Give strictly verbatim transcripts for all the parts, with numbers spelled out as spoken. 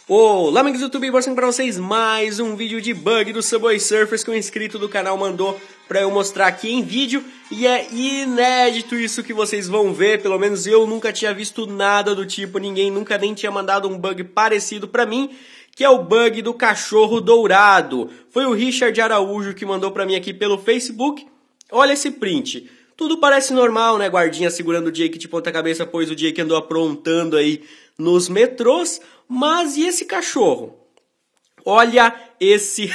Olá amigos do YouTube, mostrando para vocês mais um vídeo de bug do Subway Surfers que um inscrito do canal mandou para eu mostrar aqui em vídeo. E é inédito isso que vocês vão ver, pelo menos eu nunca tinha visto nada do tipo, ninguém nunca nem tinha mandado um bug parecido para mim, que é o bug do cachorro dourado. Foi o Richard Araújo que mandou para mim aqui pelo Facebook. Olha esse print. Tudo parece normal, né? Guardinha segurando o Jake de ponta cabeça, pois o Jake andou aprontando aí nos metrôs. Mas e esse cachorro? Olha esse...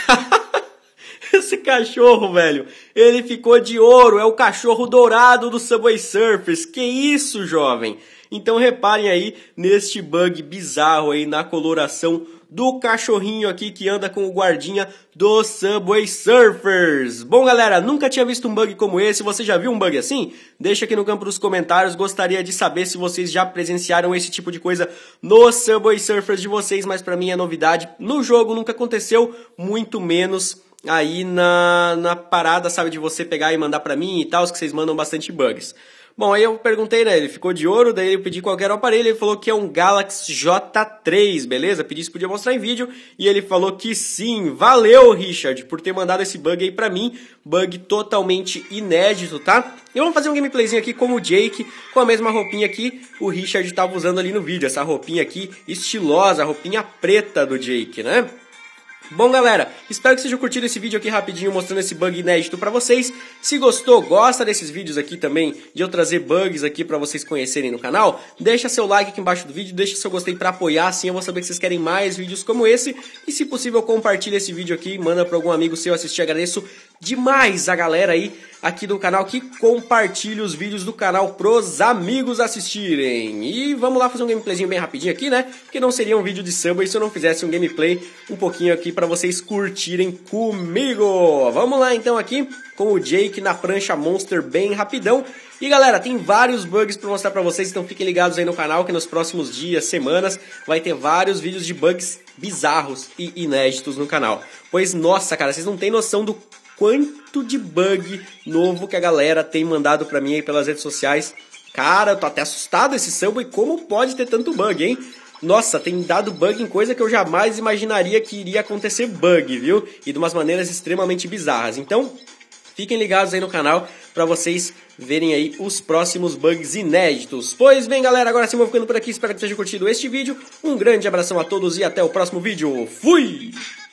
esse cachorro, velho. Ele ficou de ouro. É o cachorro dourado do Subway Surfers. Que isso, jovem? Então reparem aí neste bug bizarro aí na coloração do cachorrinho aqui que anda com o guardinha do Subway Surfers. Bom, galera, nunca tinha visto um bug como esse. Você já viu um bug assim? Deixa aqui no campo dos comentários. Gostaria de saber se vocês já presenciaram esse tipo de coisa no Subway Surfers de vocês, mas pra mim é novidade. No jogo nunca aconteceu, muito menos aí na, na parada, sabe, de você pegar e mandar pra mim e tal, que vocês mandam bastante bugs. Bom, aí eu perguntei, né, ele ficou de ouro, daí eu pedi qual era o aparelho, ele falou que é um Galaxy J três, beleza? Pedi se podia mostrar em vídeo, e ele falou que sim. Valeu, Richard, por ter mandado esse bug aí pra mim, bug totalmente inédito, tá? E vamos fazer um gameplayzinho aqui como o Jake, com a mesma roupinha que o Richard estava usando ali no vídeo, essa roupinha aqui estilosa, a roupinha preta do Jake, né? Bom, galera, espero que vocês tenham curtido esse vídeo aqui rapidinho mostrando esse bug inédito pra vocês. Se gostou, gosta desses vídeos aqui também, de eu trazer bugs aqui pra vocês conhecerem no canal, deixa seu like aqui embaixo do vídeo, deixa seu gostei pra apoiar, assim eu vou saber que vocês querem mais vídeos como esse. E se possível, compartilha esse vídeo aqui, manda pra algum amigo seu assistir. Agradeço demais a galera aí aqui do canal que compartilha os vídeos do canal pros amigos assistirem. E vamos lá fazer um gameplayzinho bem rapidinho aqui, né? Porque não seria um vídeo de Subway se eu não fizesse um gameplay um pouquinho aqui pra vocês curtirem comigo. Vamos lá então aqui com o Jake na prancha Monster bem rapidão. E galera, tem vários bugs pra mostrar pra vocês, então fiquem ligados aí no canal que nos próximos dias, semanas, vai ter vários vídeos de bugs bizarros e inéditos no canal. Pois nossa, cara, vocês não têm noção do quanto de bug novo que a galera tem mandado pra mim aí pelas redes sociais. Cara, eu tô até assustado esse Subway, como pode ter tanto bug, hein? Nossa, tem dado bug em coisa que eu jamais imaginaria que iria acontecer bug, viu? E de umas maneiras extremamente bizarras. Então, fiquem ligados aí no canal pra vocês verem aí os próximos bugs inéditos. Pois bem, galera, agora sim vou ficando por aqui. Espero que tenham curtido este vídeo. Um grande abração a todos e até o próximo vídeo. Fui!